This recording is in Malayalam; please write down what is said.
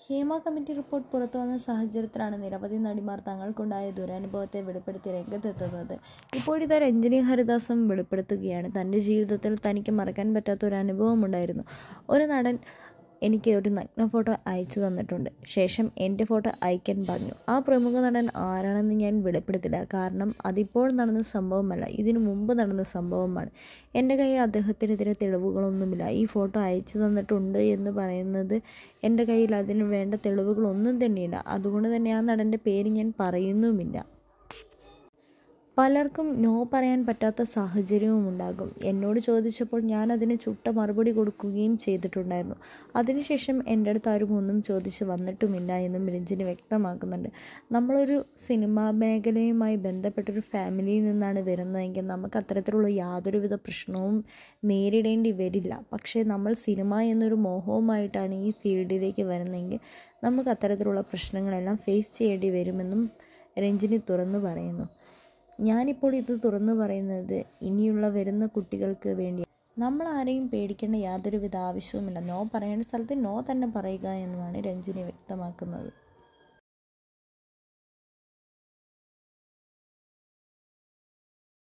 ഹേമ കമ്മിറ്റി റിപ്പോർട്ട് പുറത്തുവന്ന സാഹചര്യത്തിലാണ് നിരവധി നടിമാർ തങ്ങൾക്കുണ്ടായ ദുരനുഭവത്തെ വെളിപ്പെടുത്തി രംഗത്തെത്തുന്നത്. ഇപ്പോഴിതാ രഞ്ജിനി ഹരിദാസും വെളിപ്പെടുത്തുകയാണ്. തൻ്റെ ജീവിതത്തിൽ തനിക്ക് മറക്കാൻ പറ്റാത്ത ഒരു അനുഭവം ഉണ്ടായിരുന്നു. ഒരു നടൻ എനിക്ക് ഒരു നഗ്ന ഫോട്ടോ അയച്ചു തന്നിട്ടുണ്ട്. ശേഷം എൻ്റെ ഫോട്ടോ അയക്കാൻ പറഞ്ഞു. ആ പ്രമുഖ നടൻ ആരാണെന്ന് ഞാൻ വെളിപ്പെടുത്തില്ല. കാരണം അതിപ്പോൾ നടന്ന സംഭവമല്ല, ഇതിനു മുമ്പ് നടന്ന സംഭവമാണ്. എൻ്റെ കയ്യിൽ അദ്ദേഹത്തിനെതിരെ തെളിവുകളൊന്നുമില്ല. ഈ ഫോട്ടോ അയച്ചു തന്നിട്ടുണ്ട് എന്ന് പറയുന്നത് എൻ്റെ കയ്യിൽ അതിന് വേണ്ട തെളിവുകളൊന്നും തന്നെയില്ല. അതുകൊണ്ട് തന്നെ ആ നടൻ്റെ പേര് ഞാൻ പറയുന്നുമില്ല. പലർക്കും നോ പറയാൻ പറ്റാത്ത സാഹചര്യവും ഉണ്ടാകും. എന്നോട് ചോദിച്ചപ്പോൾ ഞാൻ അതിന് ചുട്ട മറുപടി കൊടുക്കുകയും ചെയ്തിട്ടുണ്ടായിരുന്നു. അതിനുശേഷം എൻ്റെ അടുത്ത് ആരും ഒന്നും ചോദിച്ച് വന്നിട്ടുമില്ല എന്നും രഞ്ജിനി വ്യക്തമാക്കുന്നുണ്ട്. നമ്മളൊരു സിനിമാ മേഖലയുമായി ബന്ധപ്പെട്ടൊരു ഫാമിലിയിൽ നിന്നാണ് വരുന്നതെങ്കിൽ നമുക്ക് അത്തരത്തിലുള്ള യാതൊരുവിധ പ്രശ്നവും നേരിടേണ്ടി വരില്ല. പക്ഷേ നമ്മൾ സിനിമ എന്നൊരു മോഹവുമായിട്ടാണ് ഈ ഫീൽഡിലേക്ക് വരുന്നതെങ്കിൽ നമുക്ക് അത്തരത്തിലുള്ള പ്രശ്നങ്ങളെല്ലാം ഫേസ് ചെയ്യേണ്ടി വരുമെന്നും രഞ്ജിനി തുറന്നു പറയുന്നു. ഞാനിപ്പോൾ ഇത് തുറന്നു പറയുന്നത് ഇനിയുള്ള വരുന്ന കുട്ടികൾക്ക് വേണ്ടി. നമ്മൾ ആരെയും പേടിക്കേണ്ട യാതൊരുവിധ ആവശ്യവുമില്ല. നോ പറയേണ്ട സ്ഥലത്ത് നോ തന്നെ പറയുക എന്നുമാണ് രഞ്ജിനി വ്യക്തമാക്കുന്നത്.